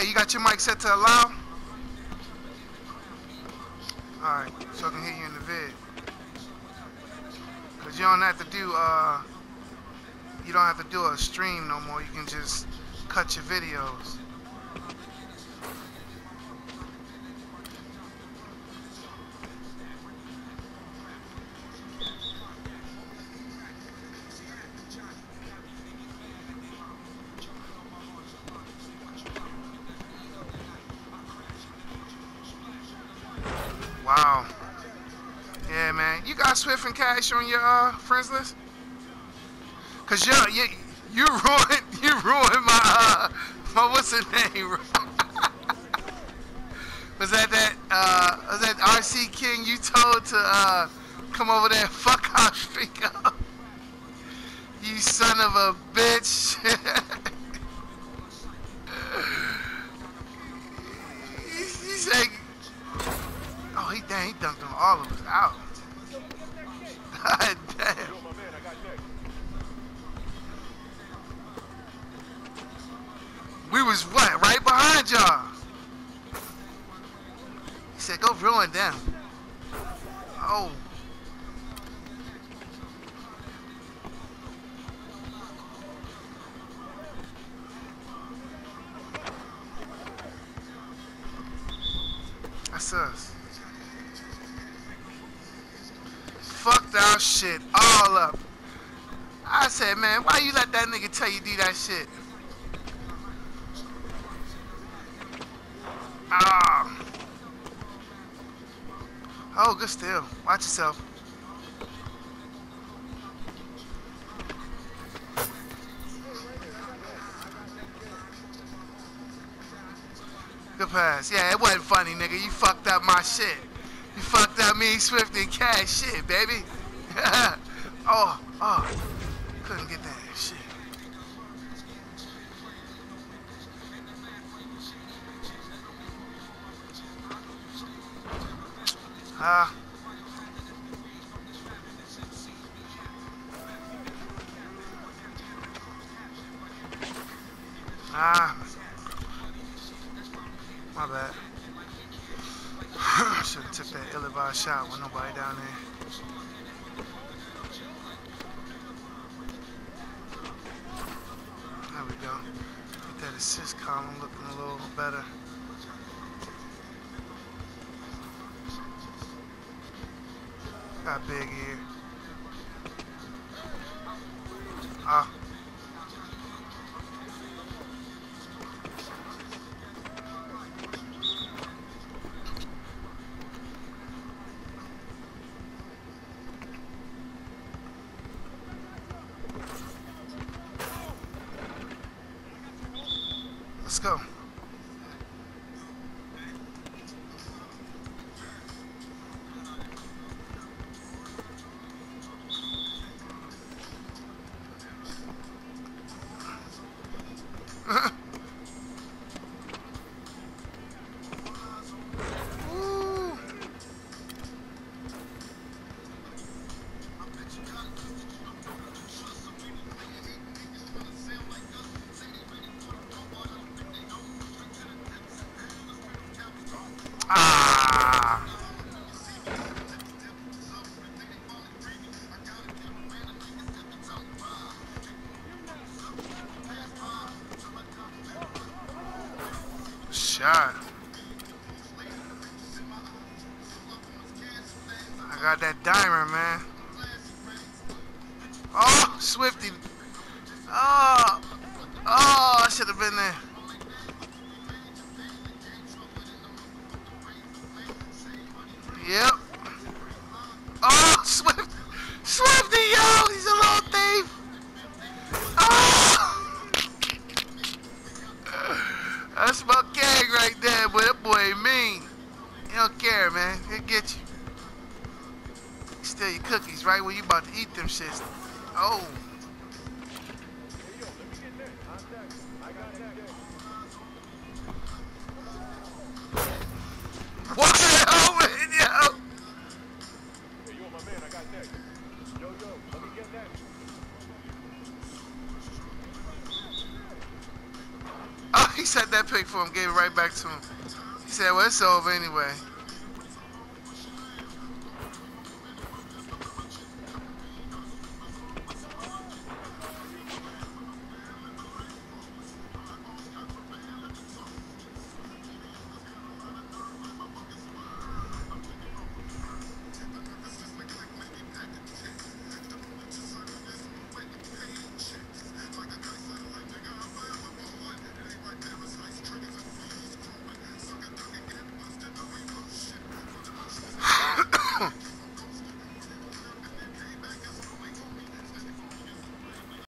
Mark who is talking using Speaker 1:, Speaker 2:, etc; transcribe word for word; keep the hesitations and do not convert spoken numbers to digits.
Speaker 1: Hey, you got your mic set to allow? Alright, so I can hear you in the vid. Cause you don't have to do uh you don't have to do a stream no more. You can just cut your videos. Wow. Yeah, man. You got Swift and Cash on your uh, friends list? Cause you you you ruined you ruined my uh my what's the name? Was that that uh was that R C King you told to uh come over there and fuck our speak up? You son of a bitch. he, he said, oh he damn he dunked on all of us out. God damn. We was what? Right behind y'all. He said, go ruin them. Oh. That's us. Fucked our shit all up. I said, man, why you let that nigga tell you do that shit? Ah. Oh, good steal. Watch yourself. Good pass. Yeah, it wasn't funny, nigga. You fucked up my shit. You fucked up me, Swifty and Cash shit, baby. oh, oh. Couldn't get that shit. Ah. Ah. My bad. Should have took that ill-advised shot with nobody down there. There we go. Get that assist column looking a little better. Got big here. Ah. Let's go. Ah. Shot. I got that diamond, man. Oh, Swifty. Oh. Oh, I should have been there. Yep. Oh, Swift, Swifty, yo, he's a little thief. Oh, that's my gang right there, but that boy ain't mean. He don't care, man. He'll get you. Steal your cookies right when you about to eat them shits. Oh. What the hell, man, yo?
Speaker 2: Hey, yo, my man, I got next. Yo, yo, let me get next.
Speaker 1: Ah. he set that pick for him, gave it right back to him. He said, well, it's over anyway.